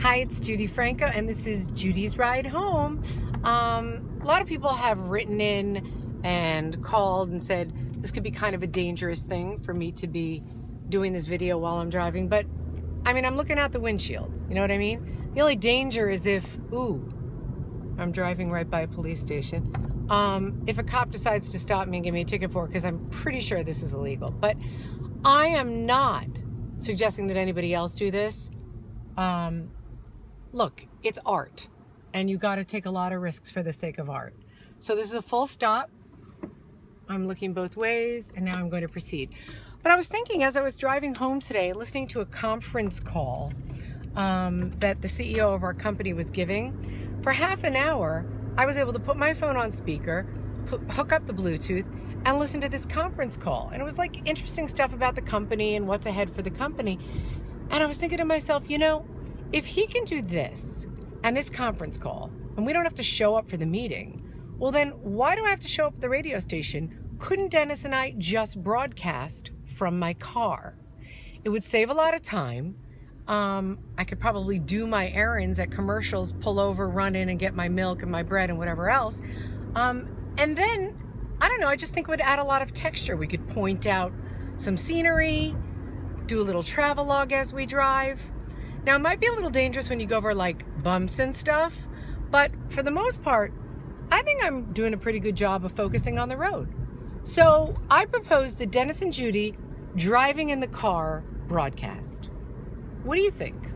Hi, it's Judy Franco, and this is Judy's Ride Home. A lot of people have written in and called and said this could be kind of a dangerous thing for me to be doing this video while I'm driving, but I mean, I'm looking out the windshield, you know what I mean? The only danger is if, I'm driving right by a police station. If a cop decides to stop me and give me a ticket for it, because I'm pretty sure this is illegal. But I am not suggesting that anybody else do this. Look, it's art, and you got to take a lot of risks for the sake of art. So this is a full stop. I'm looking both ways, and now I'm going to proceed. But I was thinking as I was driving home today, listening to a conference call that the CEO of our company was giving. For half an hour, I was able to put my phone on speaker, hook up the Bluetooth, and listen to this conference call. And it was like interesting stuff about the company and what's ahead for the company. And I was thinking to myself, you know, if he can do this and this conference call, and we don't have to show up for the meeting, well then why do I have to show up at the radio station? Couldn't Dennis and I just broadcast from my car? It would save a lot of time. I could probably do my errands at commercials, pull over, run in and get my milk and my bread and whatever else. And then, I don't know, I just think it would add a lot of texture. We could point out some scenery, do a little travelogue as we drive. Now, it might be a little dangerous when you go over like bumps and stuff, but for the most part, I think I'm doing a pretty good job of focusing on the road. So I propose the Dennis and Judy driving in the car broadcast. What do you think?